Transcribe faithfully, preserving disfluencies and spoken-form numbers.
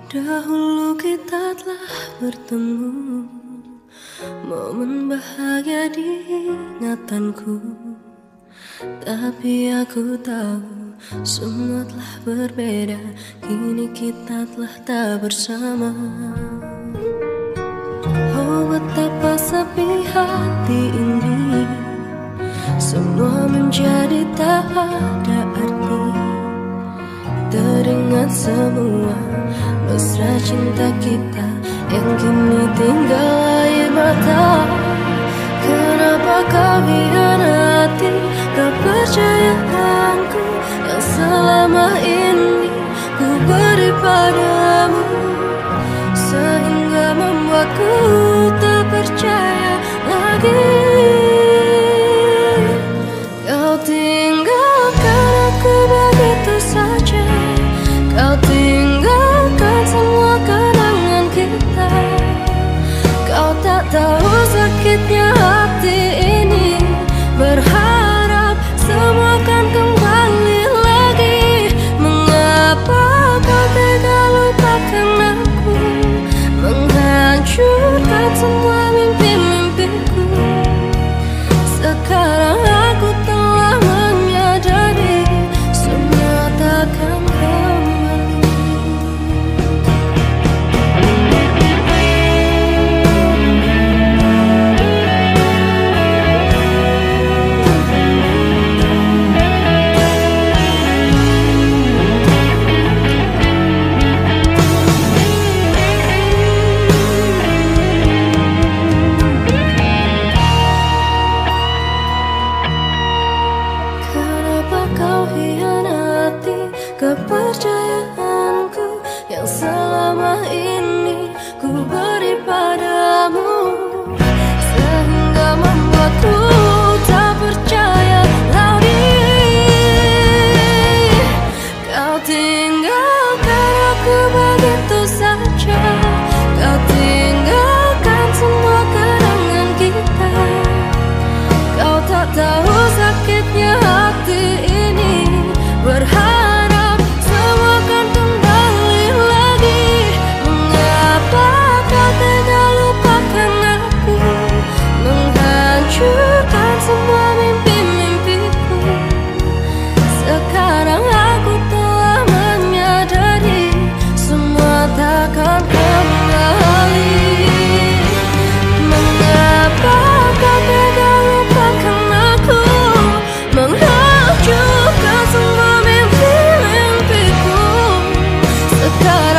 Dahulu kita telah bertemu, momen bahagia di ingatanku. Tapi aku tahu semua telah berbeda, kini kita telah tak bersama. Oh betapa sepi hati ini, semua menjadi tak ada arti. Teringat semua mesra cinta kita yang kini tinggal air mata. Kenapa kau hianati kepercayaanku yang selama ini ku beri padamu, sehingga membuatku tak percaya lagi. Kau tinggalkan aku begitu saja, kau tinggalkan semua kenangan kita. Kau tak tahu sakitnya hati ini, berharap semua kan kembali lagi. Mengapa kau tega lupakan aku, menghancurkan semua mimpi-mimpiku. Sekarang aku telah menyadari semua takkan kembali. Kau hianati kepercayaanku yang selama ini ku beri padamu, sehingga membuatku tak percaya lagi. Kau tinggalkan aku begitu saja, kau tinggalkan semua kenangan kita. Kau tak tahu sakitnya hati ini, berharap semua kan kembali lagi. Mengapa kau tega lupakan aku, menghancurkan semua mimpi-mimpiku. Sekarang aku telah menyadari semua takkan kembali. Mengapa kau tega lupakan aku, menghancurkan semua mimpi-mimpiku. Sekarang